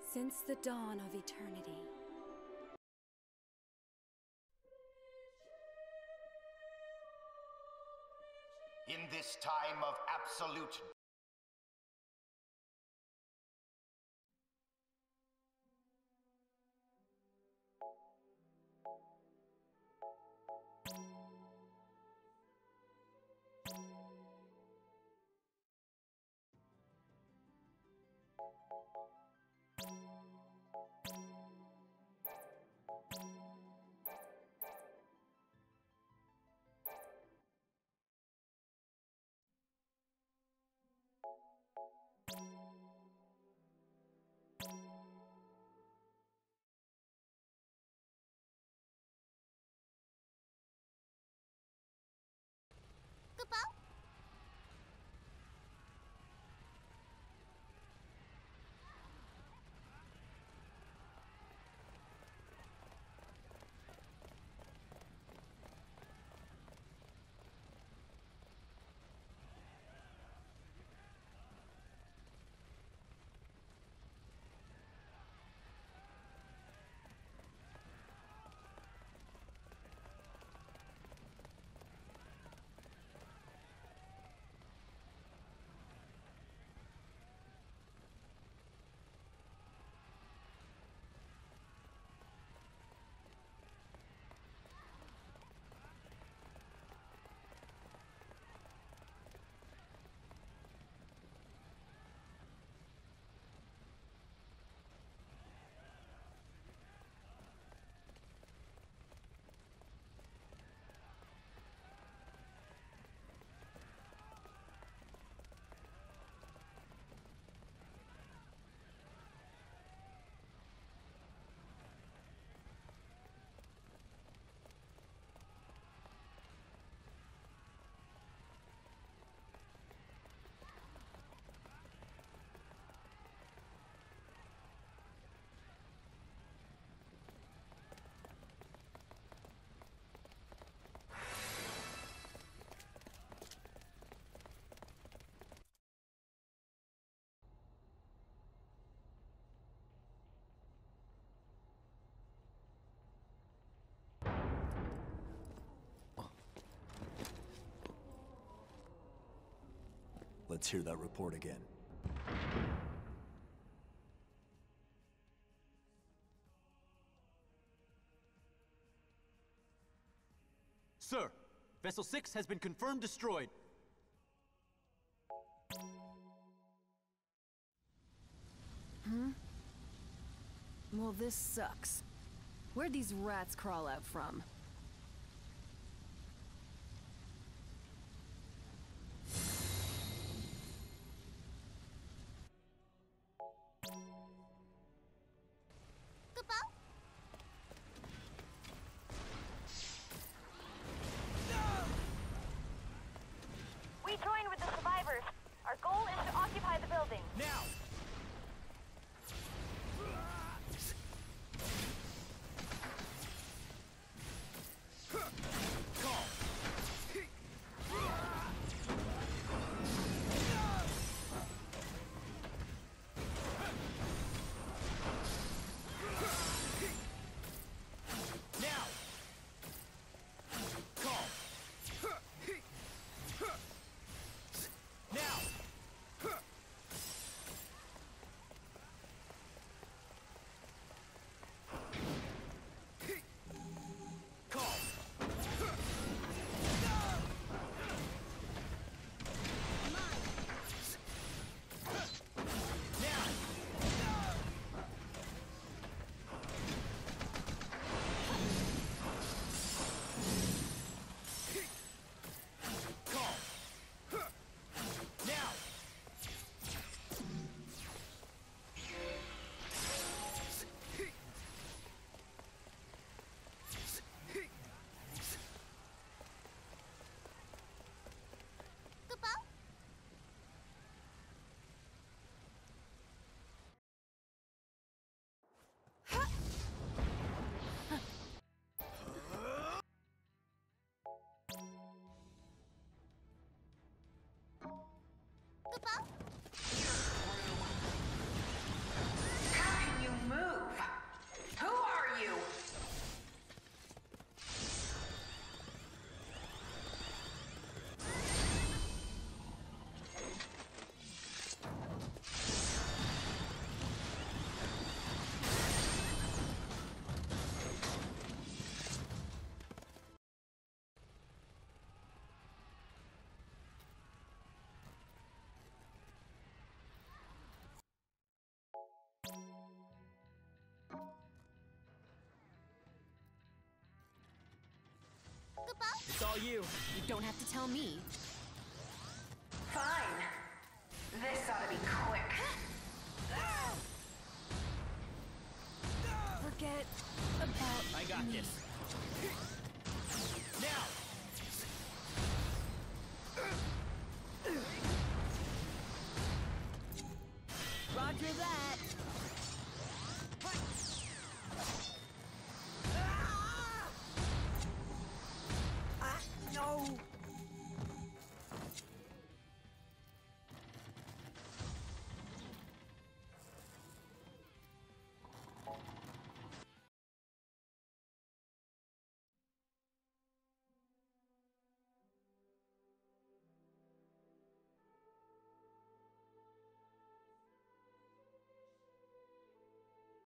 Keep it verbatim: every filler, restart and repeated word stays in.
Since the dawn of eternity. In this time of absolute Let's hear that report again. Sir, Vessel six has been confirmed destroyed. Hmm? Well, this sucks. Where'd these rats crawl out from? We joined with the survivors. Our goal is to occupy the building. Now! How can you about? It's all you. You don't have to tell me. Fine. This ought to be quick. Forget about I got me. this. Now! Roger that.